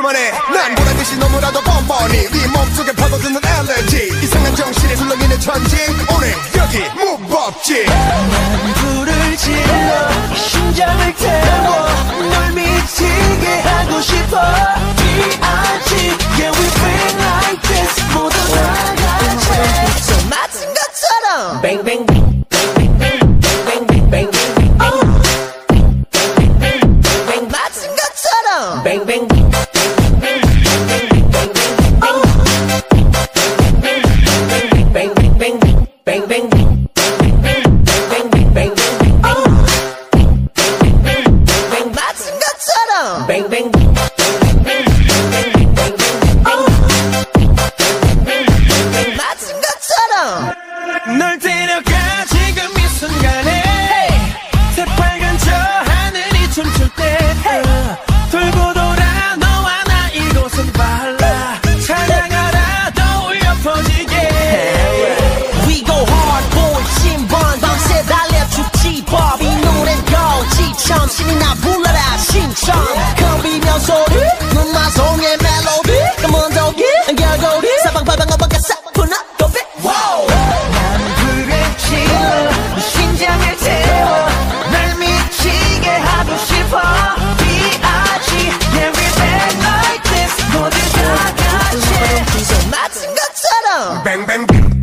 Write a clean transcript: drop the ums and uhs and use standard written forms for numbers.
그만해. 난 보란듯이 너무나도 뻔뻔히 네 몸속에 파고드는 엘레지. 이상한 정신에 술렁이는 천지. 오늘 여기 무법지. 난 불을 질러 심장을 태워 널 미치게 하고 싶어. B.I.G. Yeah we been like this. 모두 다 같이 좀 맞은 것처럼 Bang bang bang bang bang bang bang bang bang 맞은 것처럼 Bang bang 널 데려가 지금 이 순간에 새빨간 저 하늘이 춤출 때 돌고 돌아 너와 나 이곳은 발라 찬양하라 떠올려 퍼지게 We go hard boy 신번 밤새 달려 죽지 법 이 노래는 거지처럼 신이 나 불러라 신청 겁이면 소리 눈마송의 멜로디 먼저기 결고리 사방팔방 어방가 싹 분화 고비 wow 심장을 태워 날 미치게 하고 싶어 B.I.G. Yeah we been like this 모두 다 같이 손 맞은 것처럼 뱅뱅